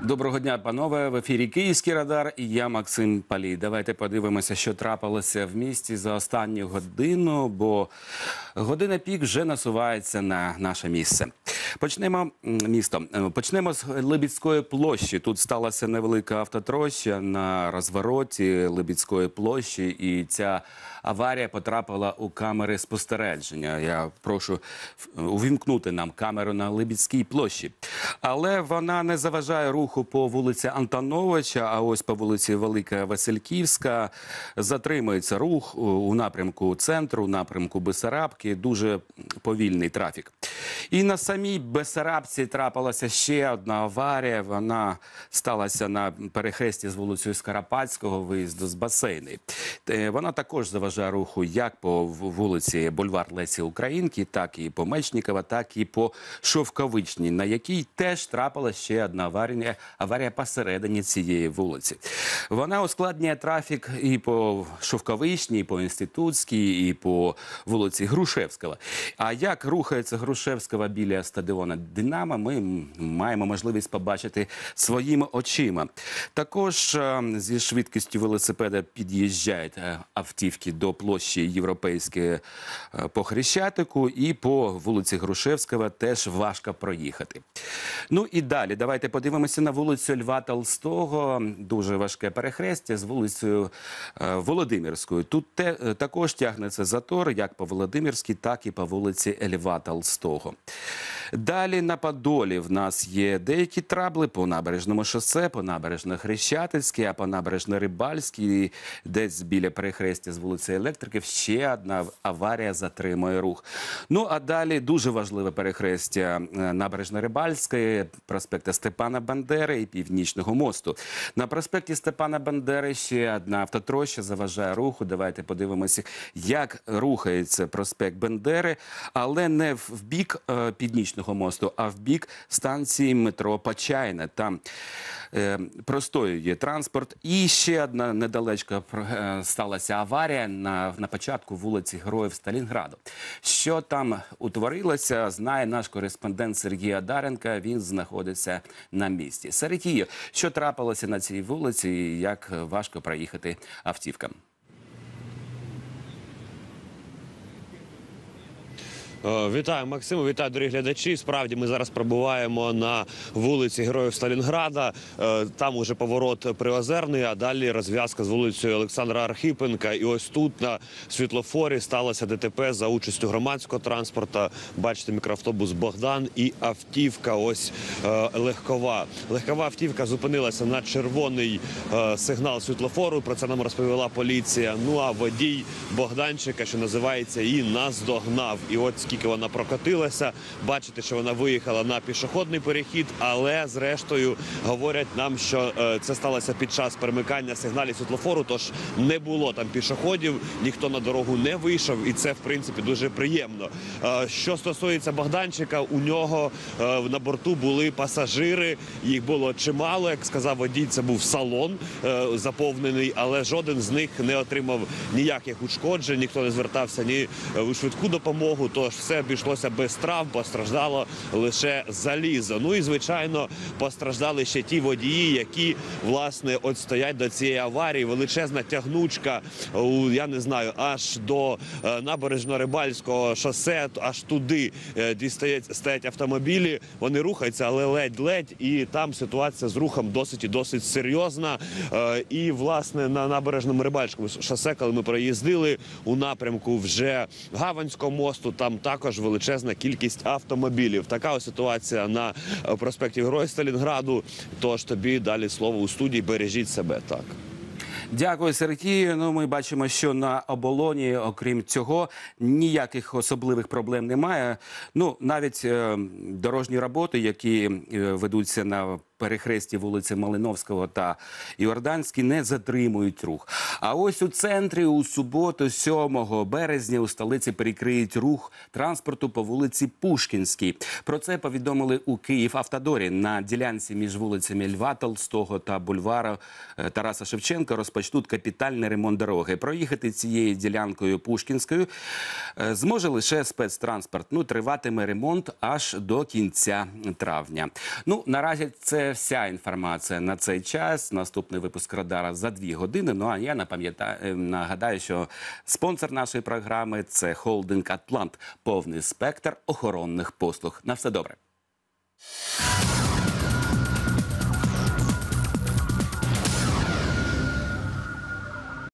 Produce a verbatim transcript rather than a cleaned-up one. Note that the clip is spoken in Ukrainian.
Доброго дня, панове. В ефірі «Київський радар» і я, Максим Палій. Давайте подивимося, що трапилося в місті за останню годину, бо година пік вже насувається на наше місце. Почнемо місто. Почнемо з Либідської площі. Тут сталася невелика автотроща на розвороті Либідської площі, і ця аварія потрапила у камери спостереження. Я прошу увімкнути нам камеру на Либідській площі. Але вона не заважає руху по вулиці Антоновича, а ось по вулиці Велика Васильківська затримується рух у напрямку центру, у напрямку Бессарабки. Дуже повільний трафік. І на самій Бессарабці трапилася ще одна аварія. Вона сталася на перехресті з вулицею Скоропадського, виїзду з Басейни. Вона також заважає руху як по вулиці Бульвар Лесі Українки, так і по Мечникова, так і по Шовковичній, на якій теж трапилася ще одна аварія, аварія посередині цієї вулиці. Вона ускладнює трафік і по Шовковичній, і по Інститутській, і по вулиці Грушевського. А як рухається Грушевського біля стадіону «Динамо», ми маємо можливість побачити своїми очима. Також зі швидкістю велосипеда під'їжджають автівки до площі Європейської по Хрещатику, і по вулиці Грушевського теж важко проїхати. Ну і далі, давайте подивимося на вулицю Льва Толстого. Дуже важке перехрестя з вулицею Володимирською. Тут те, також тягнеться затор як по Володимирській, так і по вулиці Льва Толстого. Далі на Подолі в нас є деякі трабли по набережному шосе, по набережно-Хрещатицькій, а по набережно-Рибальській, десь біля перехрестя з вулиці Електриків, ще одна аварія затримує рух. Ну, а далі дуже важливе перехрестя набережно-Рибальської, проспекту Степана Бандери і Північного мосту. На проспекті Степана Бандери ще одна автотроща заважає руху. Давайте подивимося, як рухається проспект Бандери, але не в бік е, Північного мосту, а в бік станції метро Почайна. Там е, простоює транспорт. І ще одна недалечко е, сталася аварія на, на початку вулиці Героїв Сталінграду. Що там утворилося, знає наш кореспондент Сергій Адаренко. Він знаходиться на місці. Сергію, що трапилося на цій вулиці і як важко проїхати автівкам? Вітаю, Максиму, вітаю, дорогі глядачі. Справді, ми зараз перебуваємо на вулиці Героїв Сталінграда. Там уже поворот Приозерний, а далі розв'язка з вулицею Олександра Архипенка. І ось тут на світлофорі сталося ДТП за участю громадського транспорту. Бачите, мікроавтобус «Богдан» і автівка ось легкова. Легкова автівка зупинилася на червоний сигнал світлофору. Про це нам розповіла поліція. Ну а водій Богданчика, що називається, і наздогнав. І от скільки вона прокотилася, бачите, що вона виїхала на пішохідний перехід, але зрештою говорять нам, що е, це сталося під час перемикання сигналів світлофору, тож не було там пішоходів, ніхто на дорогу не вийшов, і це, в принципі, дуже приємно. Е, що стосується Богданчика, у нього е, на борту були пасажири, їх було чимало, як сказав водій, це був салон е, заповнений, але жоден з них не отримав ніяких ушкоджень, ніхто не звертався ні у швидку допомогу, тож все обійшлося без травм, постраждало лише залізо. Ну і, звичайно, постраждали ще ті водії, які, власне, от стоять до цієї аварії. Величезна тягнучка, я не знаю, аж до набережно-Рибальського шосе, аж туди стоять, стоять автомобілі. Вони рухаються, але ледь-ледь, і там ситуація з рухом досить і досить серйозна. І, власне, на набережному Рибальському шосе, коли ми проїздили у напрямку вже Гаванського мосту, там також величезна кількість автомобілів. Така ось ситуація на проспекті Героїв Сталінграду. Тож тобі далі слово у студії. Бережіть себе. Так. Дякую, Сергію. Ну, ми бачимо, що на оболоні, окрім цього, ніяких особливих проблем немає. Ну, навіть е, дорожні роботи, які е, ведуться на перехресті вулиці Малиновського та Йорданській, не затримують рух. А ось у центрі у суботу, сьомого березня, у столиці перекриють рух транспорту по вулиці Пушкінській. Про це повідомили у Київавтодорі. На ділянці між вулицями Льва Толстого та бульвару Тараса Шевченка розпочнуть капітальний ремонт дороги. Проїхати цією ділянкою Пушкінською зможе лише спецтранспорт. Ну, триватиме ремонт аж до кінця травня. Ну, наразі це це вся інформація на цей час. Наступний випуск Радара за дві години. Ну а я напам'ятаю, нагадаю, що спонсор нашої програми – це холдинг «Атлант». Повний спектр охоронних послуг. На все добре.